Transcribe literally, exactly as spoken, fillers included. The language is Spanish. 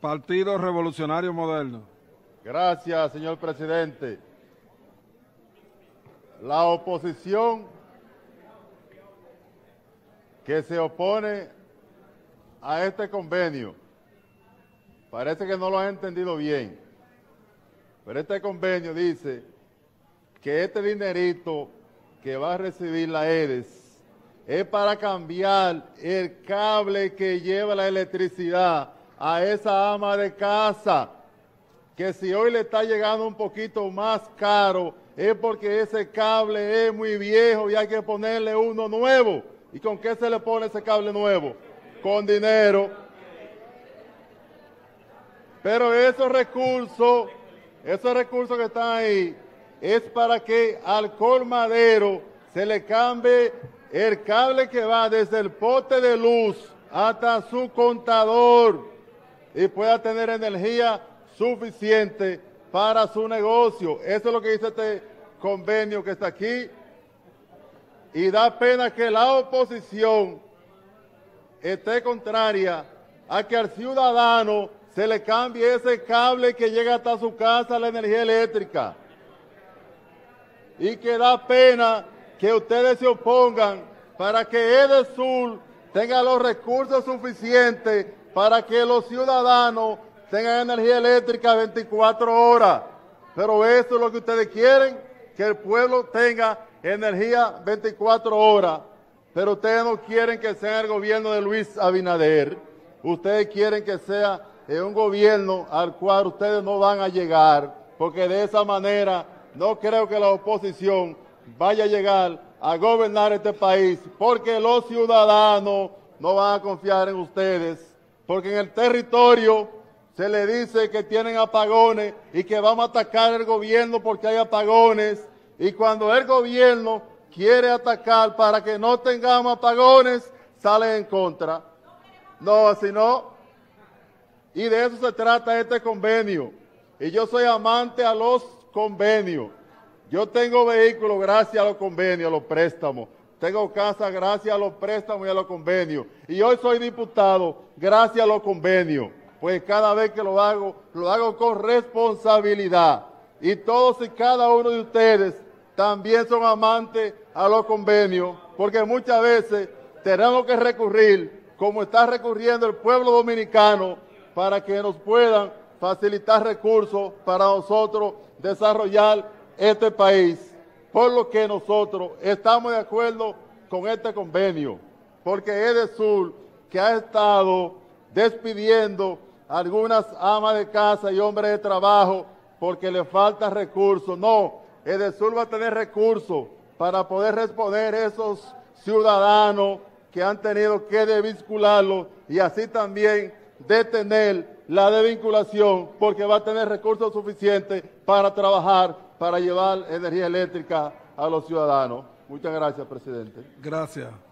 Partido Revolucionario Moderno. Gracias, señor presidente. La oposición que se opone a este convenio parece que no lo han entendido bien. Pero este convenio dice que este dinerito que va a recibir la EDES es para cambiar el cable que lleva la electricidad a esa ama de casa, que si hoy le está llegando un poquito más caro es porque ese cable es muy viejo y hay que ponerle uno nuevo. ¿Y con qué se le pone ese cable nuevo? Con dinero. Pero esos recursos, esos recursos que están ahí, es para que al colmadero se le cambie el cable que va desde el poste de luz hasta su contador y pueda tener energía suficiente para su negocio. Eso es lo que dice este convenio que está aquí. Y da pena que la oposición esté contraria a que al ciudadano se le cambie ese cable que llega hasta su casa, la energía eléctrica. Y que da pena que ustedes se opongan para que EDESUR tenga los recursos suficientes para que los ciudadanos tengan energía eléctrica veinticuatro horas. Pero eso es lo que ustedes quieren, que el pueblo tenga energía veinticuatro horas. Pero ustedes no quieren que sea el gobierno de Luis Abinader. Ustedes quieren que sea un gobierno al cual ustedes no van a llegar, porque de esa manera no creo que la oposición vaya a llegar a gobernar este país, porque los ciudadanos no van a confiar en ustedes, porque en el territorio se le dice que tienen apagones y que vamos a atacar al gobierno porque hay apagones, y cuando el gobierno quiere atacar para que no tengamos apagones, salen en contra. No, así no. Y de eso se trata este convenio. Y yo soy amante a los convenios. Yo tengo vehículos gracias a los convenios, a los préstamos. Tengo casa gracias a los préstamos y a los convenios. Y hoy soy diputado gracias a los convenios. Pues cada vez que lo hago, lo hago con responsabilidad. Y todos y cada uno de ustedes también son amantes a los convenios, porque muchas veces tenemos que recurrir, como está recurriendo el pueblo dominicano, para que nos puedan facilitar recursos para nosotros desarrollar este país. Por lo que nosotros estamos de acuerdo con este convenio, porque EDESUR, que ha estado despidiendo a algunas amas de casa y hombres de trabajo porque le faltan recursos, no, EDESUR va a tener recursos para poder responder a esos ciudadanos que han tenido que desvincularlos y así también detener la desvinculación, porque va a tener recursos suficientes para trabajar, para llevar energía eléctrica a los ciudadanos. Muchas gracias, presidente. Gracias.